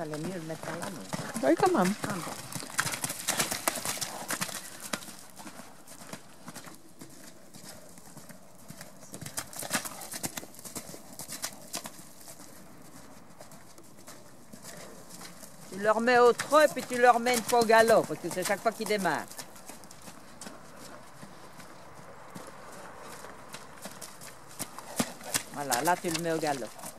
valait mieux le mettre par là, non? Oui, quand même. Ah bon. Tu le remets au trot et puis tu le remets une fois au galop, parce que c'est chaque fois qu'il démarre. Voilà, là tu le mets au galop.